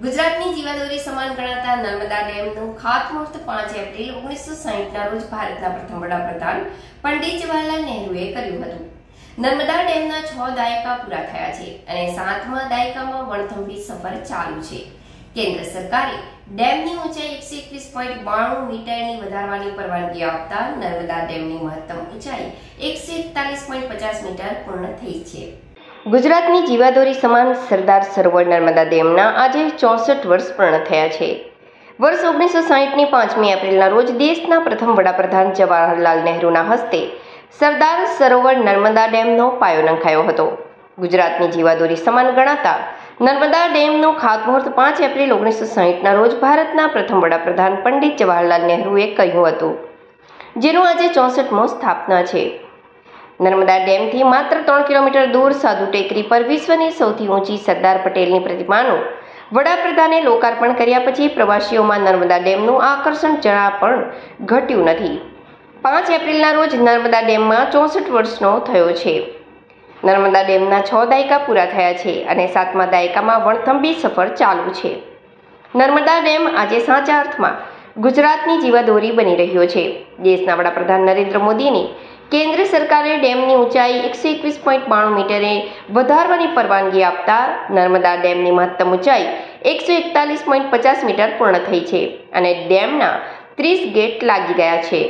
ગુજરાતની જીવાદોરી સમાન ગણાતા નર્મદા ડેમનું ખાતમુહૂર્ત 5 એપ્રિલ 1960ના રોજ ભારતના પ્રથમ વડાપ્રધાન પંડિત જવાહરલાલ નહેરુએ કર્યું હતું. નર્મદા ડેમના 6 દાયકા પૂરા થયા છે અને 7મા દાયકામાં વણથંભી સફર ચાલુ છે. કેન્દ્ર સરકારે ડેમની ઊંચાઈ 121.92 મીટરની વધારવાની પરવાનગી આપતા નર્મદા ડેમની મહત્તમ ઊંચાઈ 141.50 મીટર પૂર્ણ થઈ છે. ગુજરાતની જીવાદોરી સમાન સરદાર સરોવર નર્મદા ડેમના આજે 64 વર્ષ પૂર્ણ થયા છે. વર્ષ 1960ની 5મી એપ્રિલના રોજ દેશના પ્રથમ વડાપ્રધાન જવાહરલાલ નહેરુના હસ્તે સરદાર સરોવર નર્મદા ડેમનો પાયો નંખાયો હતો. ગુજરાતની જીવાદોરી સમાન ગણાતા નર્મદા ડેમનું ખાતમુહૂર્ત 5 એપ્રિલ 1960ના રોજ ભારતના પ્રથમ વડાપ્રધાન પંડિત જવાહરલાલ નહેરુએ કર્યું હતું, જેનો આજે 64મો સ્થાપના છે. નર્મદા ડેમથી માત્ર 3 કિલોમીટર દૂર સાધુ ટેકરી પર વિશ્વની સૌથી ઊંચી સરદાર પટેલની પ્રતિમાનું વડાપ્રધાને લોકાર્પણ કર્યા પછી પ્રવાસીઓમાં નર્મદા ડેમનું આકર્ષણ જરા પણ ઘટ્યું નથી. 5 એપ્રિલના રોજ નર્મદા ડેમમાં 64 વર્ષનો થયો છે. નર્મદા ડેમના 6 દાયકા પૂરા થયા છે અને 7મા દાયકામાં વણથંભી સફર ચાલુ છે. નર્મદા ડેમ આજે સાચા અર્થમાં ગુજરાતની જીવાદોરી બની રહ્યો છે. દેશના વડાપ્રધાન નરેન્દ્ર મોદીની કેન્દ્ર સરકારે ડેમની ઊંચાઈ 121.92 મીટરે વધારવાની પરવાનગી આપતા નર્મદા ડેમની મહત્તમ ઊંચાઈ 141.50 મીટર પૂર્ણ થઈ છે અને ડેમના 30 ગેટ લાગી ગયા છે.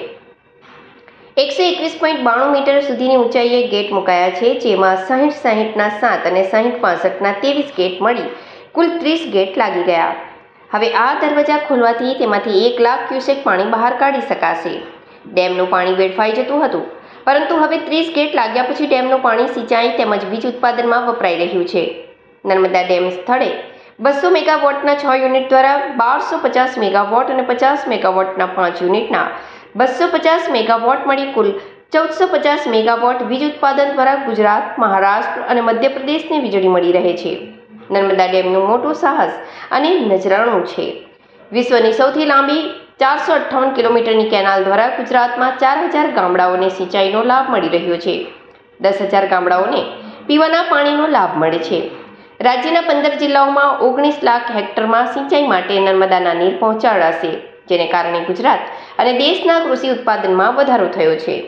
121.92 મીટર સુધીની ઊંચાઈએ ગેટ મુકાયા છે, જેમાં 60-60ના 7 અને 60-65ના 23 ગેટ મળી કુલ 30 ગેટ લાગી ગયા. હવે આ દરવાજા ખોલવાથી તેમાંથી 1 લાખ ક્યુસેક પાણી બહાર કાઢી શકાશે. ડેમનું પાણી વેડફાઈ જતું હતું, પરંતુ હવે 30 ગેટ લાગ્યા પછી ડેમનું પાણી સિંચાઈ તેમજ વીજ ઉત્પાદનમાં વપરાઈ રહ્યું છે. નર્મદા ડેમ સ્થળે 200 મેગાવોટના 6 યુનિટ દ્વારા 1250 મેગાવોટ અને 50 મેગાવોટના 5 યુનિટના 250 મેગાવોટ મળી કુલ 1450 મેગાવોટ વીજ ઉત્પાદન દ્વારા ગુજરાત, મહારાષ્ટ્ર અને મધ્યપ્રદેશને વીજળી મળી રહે છે. નર્મદા ડેમનું મોટું સાહસ અને નજરાણું છે. વિશ્વની સૌથી લાંબી 458 કિલોમીટરની કેનાલ દ્વારા ગુજરાતમાં 4000 ગામડાઓને સિંચાઈનો લાભ મળી રહ્યો છે. 10,000 ગામડાઓને પીવાના પાણીનો લાભ મળે છે. રાજ્યના 15 જિલ્લાઓમાં 19 લાખ હેક્ટરમાં સિંચાઈ માટે નર્મદાના નીર પહોંચાડાશે, જેને કારણે ગુજરાત અને દેશના કૃષિ ઉત્પાદનમાં વધારો થયો છે.